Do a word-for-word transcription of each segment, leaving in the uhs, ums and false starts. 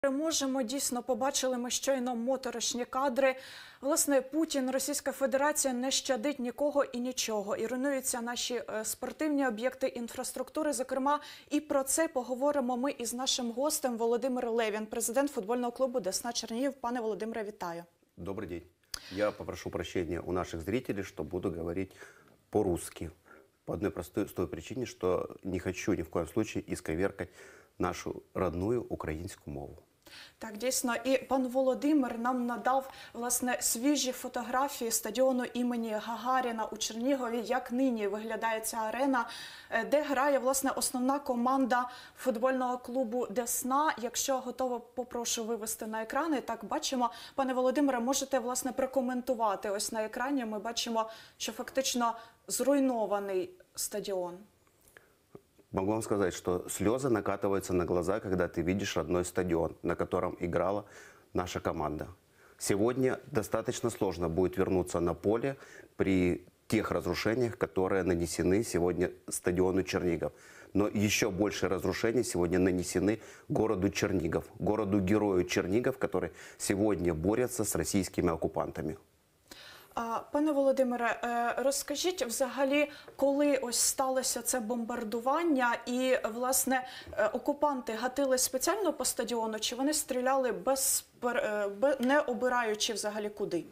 Можемо, дійсно, побачили ми щойно моторошні кадри. Власне, Путін, Російська Федерація не щадить нікого і нічого. І руйнуються наші спортивні об'єкти інфраструктури. Зокрема, і про це поговоримо ми із нашим гостем Володимир Левін, президент футбольного клубу «Десна» Чернігів. Пане Володимире, вітаю. Добрый день. Я попрошу прощения у наших зрителей, что буду говорить по-русски. По одной простой причине, что не хочу ни в коем случае исковеркать нашу родную українську мову. Так, дійсно. І пан Володимир нам надав, власне, свіжі фотографії стадіону імені Гагаріна у Чернігові, як нині виглядає ця арена, де грає, власне, основна команда футбольного клубу «Десна». Якщо готово, попрошу вивести на екрани. Так, бачимо. Пане Володимире, можете, власне, прокоментувати. Ось на екрані ми бачимо, що фактично зруйнований стадіон. Могу вам сказать, что слезы накатываются на глаза, когда ты видишь родной стадион, на котором играла наша команда. Сегодня достаточно сложно будет вернуться на поле при тех разрушениях, которые нанесены сегодня стадиону Чернигов. Но еще больше разрушений сегодня нанесены городу Чернигов, городу-герою Чернигов, который сегодня борется с российскими оккупантами. Пане Володимире, розкажіть взагалі, коли ось сталося це бомбардування і, власне, окупанти гатили спеціально по стадіону, чи вони стріляли без, не обираючи взагалі куди?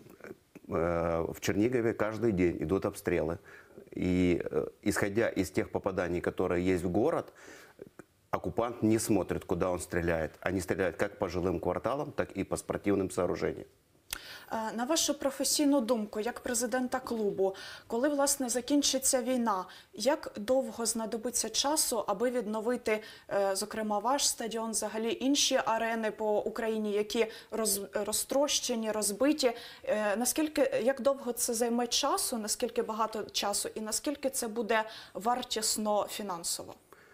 В Чернигове каждый день идут обстрелы. И исходя из тех попаданий, которые есть в город, оккупант не смотрит, куда он стреляет. Они стреляют как по жилым кварталам, так и по спортивным сооружениям. На вашу професійну думку, як президента клубу, коли, власне, закінчиться війна, як довго знадобиться часу, аби відновити, зокрема, ваш стадіон, взагалі інші арени по Україні, які роз, розтрощені, розбиті? Наскільки, як довго це займе часу, наскільки багато часу і наскільки це буде вартісно фінансово?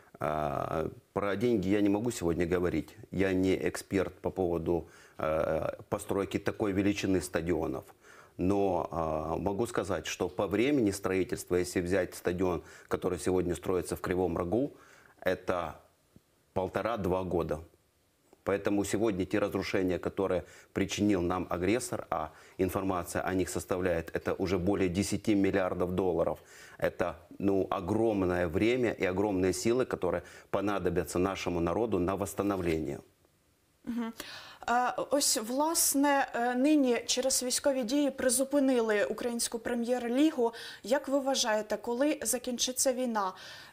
Про деньги я не могу сегодня говорить. Я не эксперт по поводу постройки такой величины стадионов. Но э, могу сказать, что по времени строительства, если взять стадион, который сегодня строится в Кривом Рогу, это полтора-два года. Поэтому сегодня те разрушения, которые причинил нам агрессор, а информация о них составляет, это уже более десяти миллиардов долларов. Это ну, огромное время и огромные силы, которые понадобятся нашему народу на восстановление. Угу. Ось, власне, нині через військові дії призупинили українську прем'єр-лігу. Як ви вважаєте, коли закінчиться війна,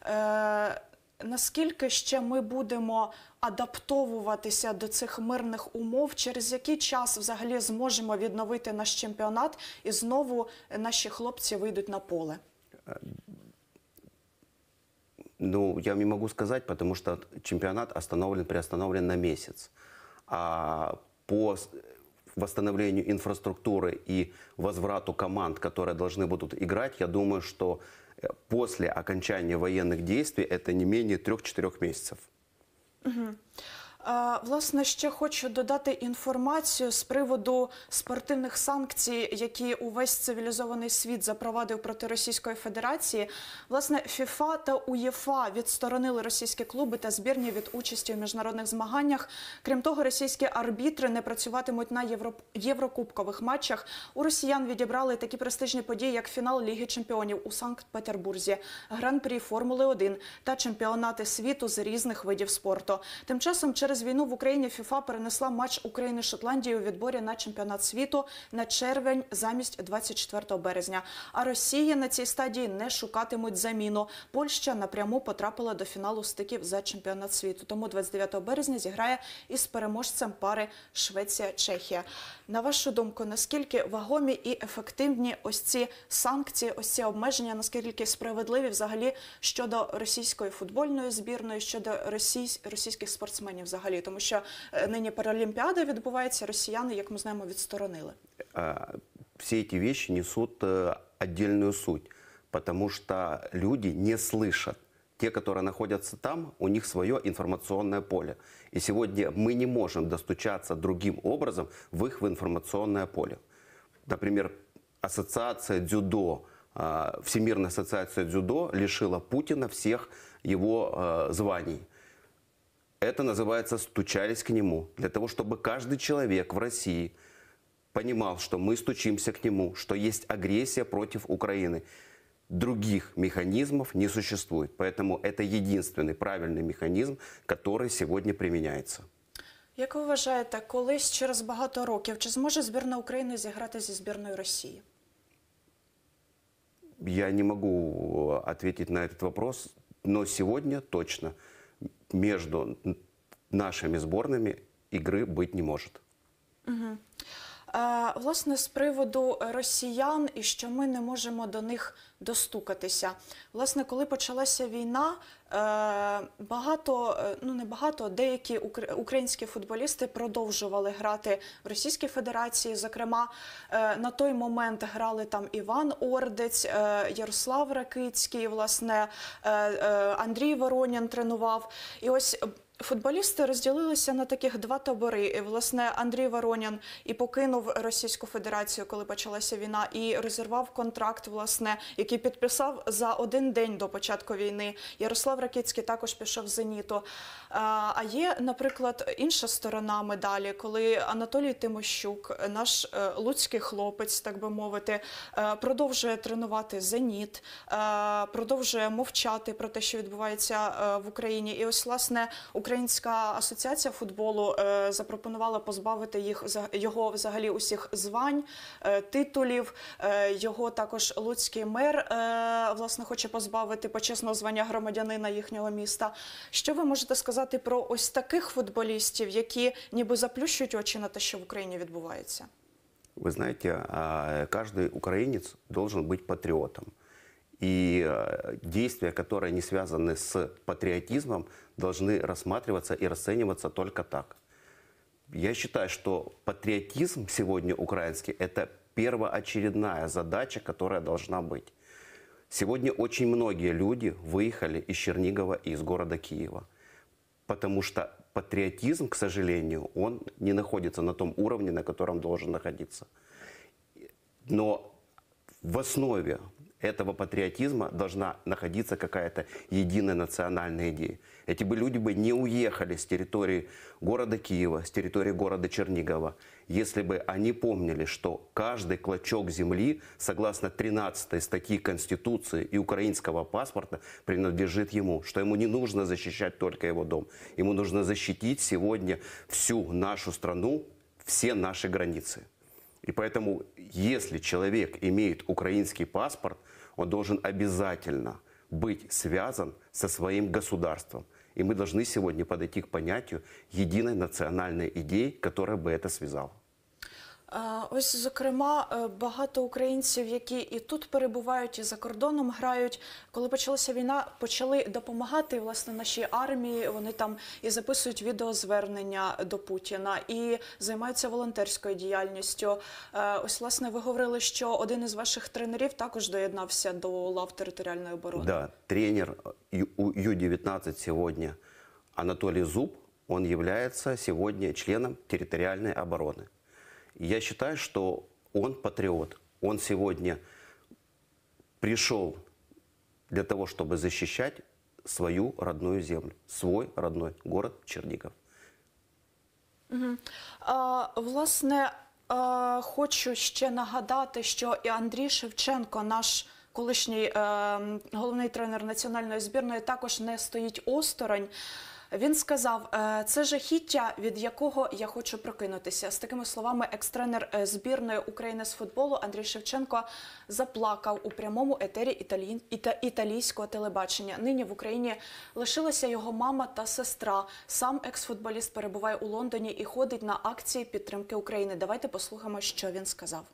наскільки ще ми будемо адаптовуватися до цих мирних умов? Через який час взагалі зможемо відновити наш чемпіонат і знову наші хлопці вийдуть на поле? Ну, я не могу сказать, потому что чемпионат остановлен, приостановлен на месяц. А по восстановлению инфраструктуры и возврату команд, которые должны будут играть, я думаю, что после окончания военных действий это не менее трех-четырех месяцев. Угу. Власне, ще хочу додати інформацію з приводу спортивних санкцій, які увесь цивілізований світ запровадив проти Російської Федерації. Власне, ФІФА та УЄФА відсторонили російські клуби та збірні від участі у міжнародних змаганнях. Крім того, російські арбітри не працюватимуть на євро... єврокубкових матчах. У росіян відібрали такі престижні події, як фінал Ліги чемпіонів у Санкт-Петербурзі, Гран-прі Формули один та чемпіонати світу з різних видів спорту. Тим часом, через Через війну в Україні ФІФА перенесла матч України-Шотландії у відборі на чемпіонат світу на червень замість двадцять четвертого березня. А Росії на цій стадії не шукатимуть заміну. Польща напряму потрапила до фіналу стиків за чемпіонат світу. Тому двадцять дев'ятого березня зіграє із переможцем пари Швеція-Чехія. На вашу думку, наскільки вагомі і ефективні ось ці санкції, ось ці обмеження, наскільки справедливі взагалі щодо російської футбольної збірної, щодо російсь... російських спортсменів взагалі? Тому що нині Паралімпіада відбувається, росіяни, як ми знаємо, відсторонили. Все эти вещи несут отдельную суть, потому что люди не слышат. Те, которые находятся там, у них свое информационное поле. И сегодня мы не можем достучаться другим образом в их в информационное поле. Например, ассоциация дзюдо, Всемирная ассоциация дзюдо лишила Путина всех его званий. Это называется «стучались к нему». Для того, чтобы каждый человек в России понимал, что мы стучимся к нему, что есть агрессия против Украины. Других механизмов не существует. Поэтому это единственный правильный механизм, который сегодня применяется. Як ви вважаєте, колись через багато років, чи зможе збірна України зіграти зі збірною Росії? Я не могу ответить на этот вопрос, но сегодня точно между нашими сборными игры быть не может. Угу. Е, власне, з приводу росіян і що ми не можемо до них достукатися. Власне, коли почалася війна, е, багато, ну не багато, деякі українські футболісти продовжували грати в Російській Федерації. Зокрема, е, на той момент грали там Іван Ордець, е, Ярослав Ракицький, власне, е, е, Андрій Воронін тренував. І ось футболісти розділилися на таких два табори. І, власне, Андрій Воронін і покинув Російську Федерацію, коли почалася війна, і розірвав контракт, власне, який підписав за один день до початку війни. Ярослав Ракицький також пішов з «Зеніту». А є, наприклад, інша сторона медалі, коли Анатолій Тимощук, наш луцький хлопець, так би мовити, продовжує тренувати «Зеніт», продовжує мовчати про те, що відбувається в Україні. І ось, власне, Українська асоціація футболу е, запропонувала позбавити їх, його взагалі усіх звань, е, титулів. Е, його також луцький мер е, власне хоче позбавити почесного звання громадянина їхнього міста. Що ви можете сказати про ось таких футболістів, які ніби заплющують очі на те, що в Україні відбувається? Вы знаете, каждый украинец должен быть патриотом. И действия, которые не связаны с патриотизмом, должны рассматриваться и расцениваться только так. Я считаю, что патриотизм сегодня украинский – это первоочередная задача, которая должна быть. Сегодня очень многие люди выехали из Чернигова и из города Киева, потому что патриотизм, к сожалению, он не находится на том уровне, на котором должен находиться. Но в основе этого патриотизма должна находиться какая-то единая национальная идея. Эти бы люди бы не уехали с территории города Киева, с территории города Чернигова, если бы они помнили, что каждый клочок земли, согласно тринадцатой статьи Конституции и украинского паспорта, принадлежит ему, что ему не нужно защищать только его дом. Ему нужно защитить сегодня всю нашу страну, все наши границы. И поэтому, если человек имеет украинский паспорт, он должен обязательно быть связан со своим государством. И мы должны сегодня подойти к понятию единой национальной идеи, которая бы это связала. Ось, зокрема, багато українців, які і тут перебувають, і за кордоном грають, коли почалася війна, почали допомагати, власне, нашій армії, вони там і записують відеозвернення до Путіна, і займаються волонтерською діяльністю. Ось, власне, ви говорили, що один із ваших тренерів також доєднався до лав територіальної оборони. Да, тренер Ю девятнадцать сегодня Анатолий Зуб, он является сегодня членом территориальной обороны. Я считаю, что он патриот. Он сегодня пришел для того, чтобы защищать свою родную землю, свой родной город Чернигов. Угу. А, власне, а, хочу ще нагадати, що і Андрій Шевченко, наш колишній е, головний тренер національної збірної, також не стоїть осторонь. Він сказав, це жахіття, від якого я хочу прокинутися. З такими словами екс-тренер збірної України з футболу Андрій Шевченко заплакав у прямому етері італі... іта... італійського телебачення. Нині в Україні лишилася його мама та сестра. Сам екс-футболіст перебуває у Лондоні і ходить на акції підтримки України. Давайте послухаємо, що він сказав.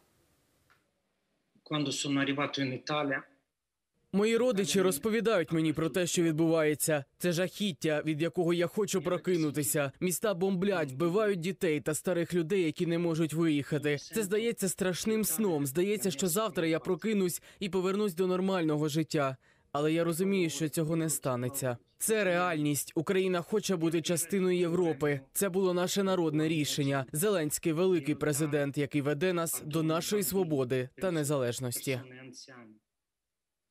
Quando sono arrivato in Italia, Мої родичі розповідають мені про те, що відбувається. Це жахіття, від якого я хочу прокинутися. Міста бомблять, вбивають дітей та старих людей, які не можуть виїхати. Це здається страшним сном. Здається, що завтра я прокинусь і повернусь до нормального життя. Але я розумію, що цього не станеться. Це реальність. Україна хоче бути частиною Європи. Це було наше народне рішення. Зеленський – великий президент, який веде нас до нашої свободи та незалежності.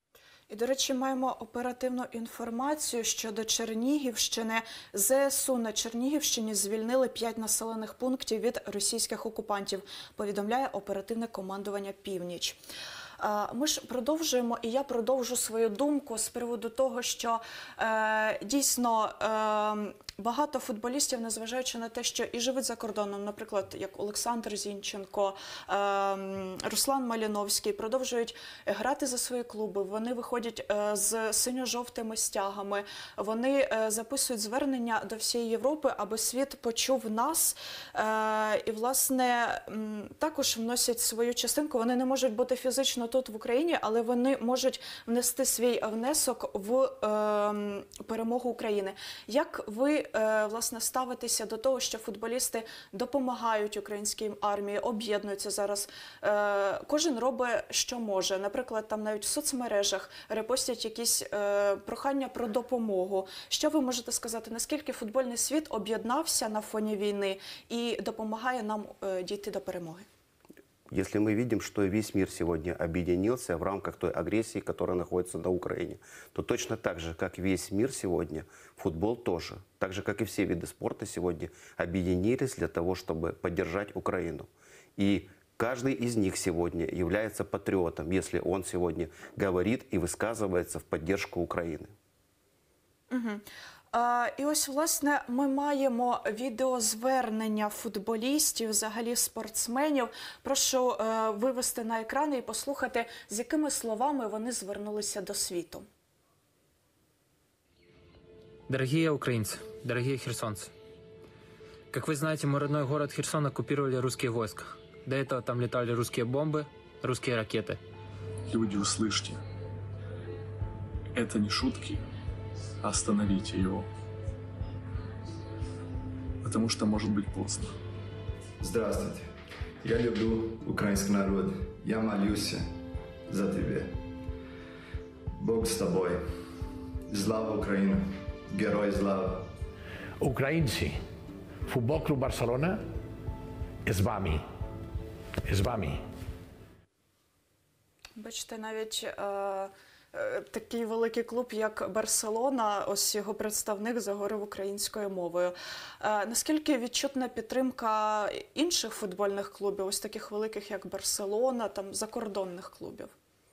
І, до речі, маємо оперативну інформацію щодо Чернігівщини. ЗСУ на Чернігівщині звільнили п'ять населених пунктів від російських окупантів, повідомляє оперативне командування «Північ». Ми ж продовжуємо, і я продовжу свою думку з приводу того, що е, дійсно е, багато футболістів, незважаючи на те, що і живуть за кордоном, наприклад, як Олександр Зінченко, е, Руслан Маліновський, продовжують грати за свої клуби, вони виходять е, з синьо-жовтими стягами, вони е, записують звернення до всієї Європи, аби світ почув нас, е, і, власне, м, також вносять свою частинку. Вони не можуть бути фізично тут в Україні, але вони можуть внести свій внесок в е, перемогу України. Як ви, е, власне, ставитеся до того, що футболісти допомагають українській армії, об'єднуються зараз? Е, кожен робить, що може. Наприклад, там навіть в соцмережах репостять якісь е, прохання про допомогу. Що ви можете сказати, наскільки футбольний світ об'єднався на фоні війни і допомагає нам е, дійти до перемоги? Если мы видим, что весь мир сегодня объединился в рамках той агрессии, которая находится на Украине, то точно так же, как весь мир сегодня, футбол тоже, так же, как и все виды спорта сегодня, объединились для того, чтобы поддержать Украину. И каждый из них сегодня является патриотом, если он сегодня говорит и высказывается в поддержку Украины. Угу. І ось, власне, ми маємо відеозвернення футболістів, взагалі спортсменів. Прошу е, вивести на екрани і послухати, з якими словами вони звернулися до світу. Дорогие украинцы, дорогие херсонцы, как вы знаете, мой родной город Херсон оккупировали русские войска. До этого там летали русские бомбы, русские ракеты. Люди, услышьте. Это не шутки. Остановите его. Потому что может быть поздно. Здравствуйте. Я люблю украинский народ. Я молюсь за тебя. Бог с тобой. Слава Украине. Герой слава. Українці, Футбол Клуб Барселона з вами. З вами. Бачите, навіть е, е, такий великий клуб, як Барселона, ось його представник заговорив українською мовою. Е, наскільки відчутна підтримка інших футбольних клубів, ось таких великих, як Барселона, там, закордонних клубів?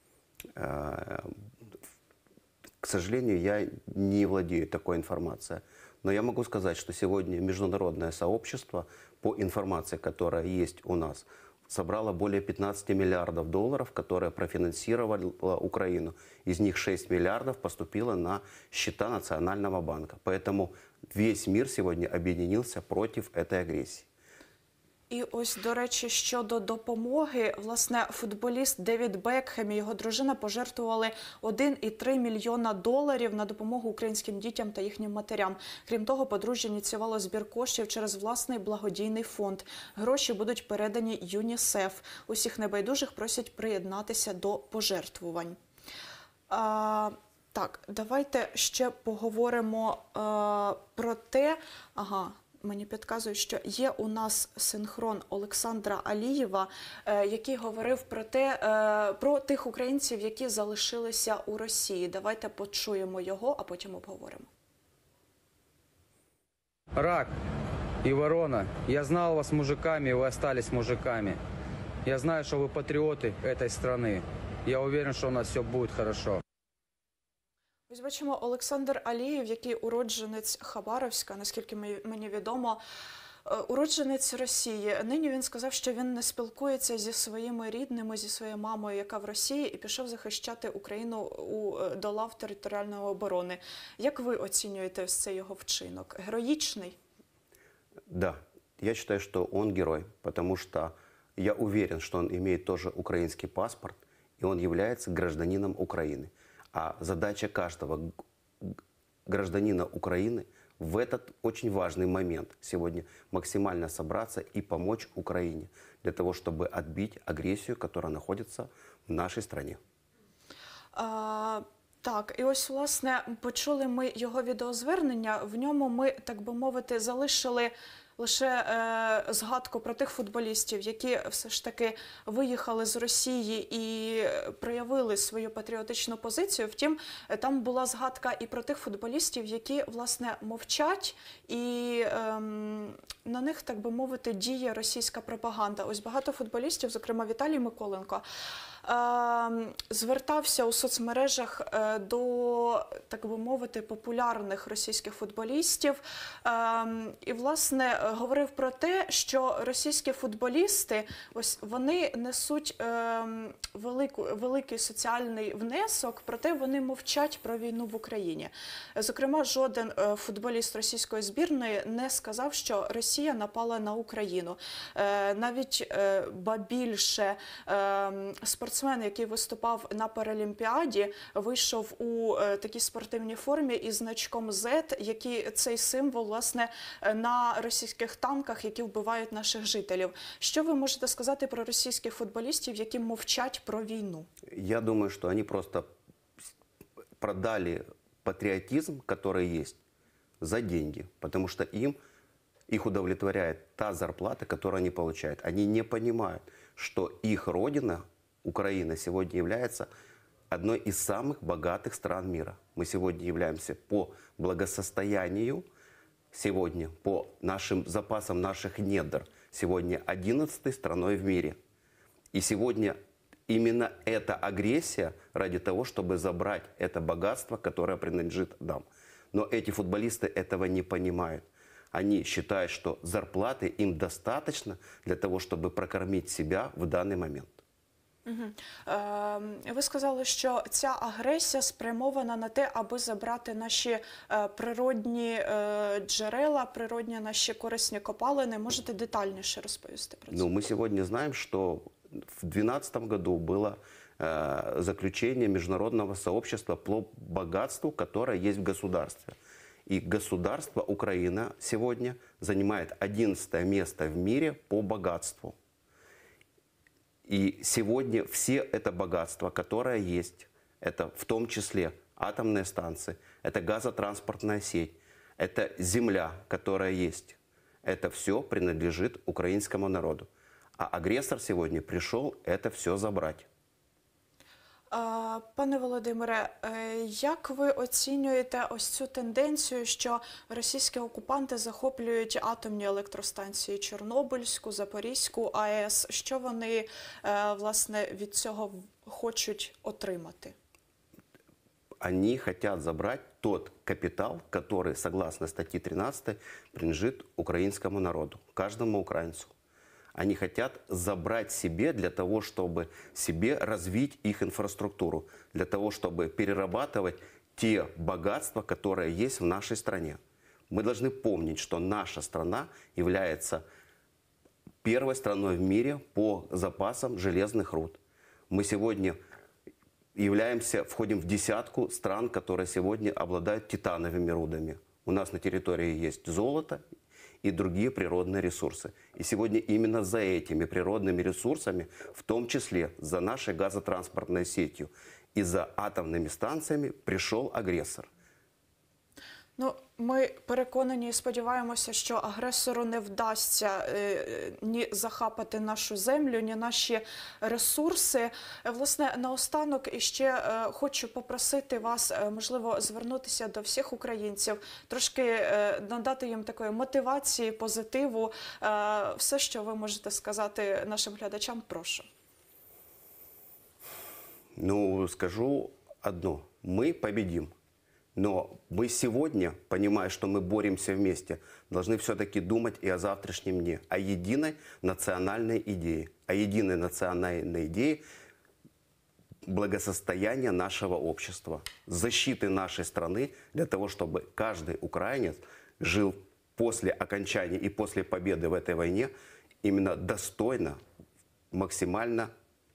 К сожалению, я не владею такой информацией. Но я могу сказать, что сегодня международное сообщество, по информации, которая есть у нас, собрало более пятнадцати миллиардов долларов, которые профинансировали Украину. Из них шесть миллиардов поступило на счета Национального банка. Поэтому весь мир сегодня объединился против этой агрессии. І ось, до речі, щодо допомоги, власне, футболіст Девід Бекхем і його дружина пожертвували один і три мільйона доларів на допомогу українським дітям та їхнім матерям. Крім того, подружжя ініціювало збір коштів через власний благодійний фонд. Гроші будуть передані ЮНІСЕФ. Усіх небайдужих просять приєднатися до пожертвувань. А, так, давайте ще поговоримо а, про те... Ага. Мені підказують, що є у нас синхрон Олександра Алієва, який говорив про те, про тих українців, які залишилися у Росії. Давайте почуємо його, а потім обговоримо. Рак и ворона, я знал вас мужиками, и вы остались мужиками. Я знаю, что вы патриоты этой страны. Я уверен, что у нас все будет хорошо. Ось бачимо Олександр Алієв, який уродженець Хабаровська, наскільки мені відомо, уродженець Росії. Нині він сказав, що він не спілкується зі своїми рідними, зі своєю мамою, яка в Росії, і пішов захищати Україну у, до лав територіальної оборони. Як ви оцінюєте ось цей його вчинок? Героїчний? Да, я считаю, что он герой, потому что я уверен, что он имеет тоже украинский паспорт, и он является гражданином Украины. А задача каждого гражданина Украины в этот очень важный момент сегодня максимально собраться и помочь Украине для того, чтобы отбить агрессию, которая находится в нашей стране. А, так, і ось, власне, почули ми його відеозвернення. В ньому ми, так би мовити, залишили лише е, згадку про тих футболістів, які все ж таки виїхали з Росії і проявили свою патріотичну позицію. Втім, там була згадка і про тих футболістів, які, власне, мовчать, і е, на них, так би мовити, діє російська пропаганда. Ось багато футболістів, зокрема Віталій Миколенко, е, звертався у соцмережах е, до, так би мовити, популярних російських футболістів. Е, і, власне, говорив про те, що російські футболісти, ось вони несуть е, велику, великий соціальний внесок, проте вони мовчать про війну в Україні. Зокрема, жоден е, футболіст російської збірної не сказав, що Росія напала на Україну. Е, навіть е, ба більше е, спортсмен, який виступав на Паралімпіаді, вийшов у е, такій спортивній формі із значком зет, який цей символ, власне, на російських танках, які вбивають наших жителів. Що ви можете сказати про російських футболістів, які мовчать про війну? Я думаю, что они просто продали патриотизм, который есть, за деньги, потому что им, их удовлетворяет та зарплата, которую они получают. Они не понимают, что их родина, Украина, сегодня является одной из самых богатых стран мира. Мы сегодня являемся по благосостоянию, сегодня по нашим запасам наших недр, сегодня одиннадцатой страной в мире. И сегодня именно эта агрессия ради того, чтобы забрать это богатство, которое принадлежит нам. Но эти футболисты этого не понимают. Они считают, что зарплаты им достаточно для того, чтобы прокормить себя в данный момент. Угу. Е, ви сказали, що ця агресія спрямована на те, аби забрати наші е, природні е, джерела, природні наші корисні копалини. Можете детальніше розповісти про це? Ну, мы сегодня знаем, что в две тысячи двенадцатом году было э, заключение международного сообщества по богатству, которое есть в государстве. И государство Украина сегодня занимает одиннадцатое место в мире по богатству. И сегодня все это богатство, которое есть, это в том числе атомные станции, это газотранспортная сеть, это земля, которая есть, это все принадлежит украинскому народу. А агрессор сегодня пришел это все забрать. Пане Володимире, як ви оцінюєте ось цю тенденцію, що російські окупанти захоплюють атомні електростанції Чорнобильську, Запорізьку АЕС? Що вони, власне, від цього хочуть отримати? Они хотят забрать тот капитал, который, согласно статье тринадцатой, принадлежит украинскому народу, каждому украинцу. Они хотят забрать себе для того, чтобы себе развить их инфраструктуру, для того, чтобы перерабатывать те богатства, которые есть в нашей стране. Мы должны помнить, что наша страна является первой страной в мире по запасам железных руд. Мы сегодня являемся, входим в десятку стран, которые сегодня обладают титановыми рудами. У нас на территории есть золото и другие природные ресурсы. И сегодня именно за этими природными ресурсами, в том числе за нашей газотранспортной сетью и за атомными станциями, пришел агрессор. Ну, ми переконані і сподіваємося, що агресору не вдасться е, ні захапати нашу землю, ні наші ресурси. Е, власне, наостанок іще е, хочу попросити вас, е, можливо, звернутися до всіх українців, трошки е, надати їм такої мотивації, позитиву. Е, все, що ви можете сказати нашим глядачам, прошу. Ну, скажу одно. Мы победим. Но мы сегодня, понимая, что мы боремся вместе, должны все-таки думать и о завтрашнем дне, о единой национальной идее, о единой национальной идее благосостояния нашего общества, защиты нашей страны для того, чтобы каждый украинец жил после окончания и после победы в этой войне именно достойно, максимально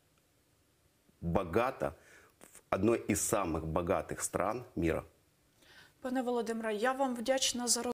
богато в одной из самых богатых стран мира. Пане Володимире, я вам вдячна за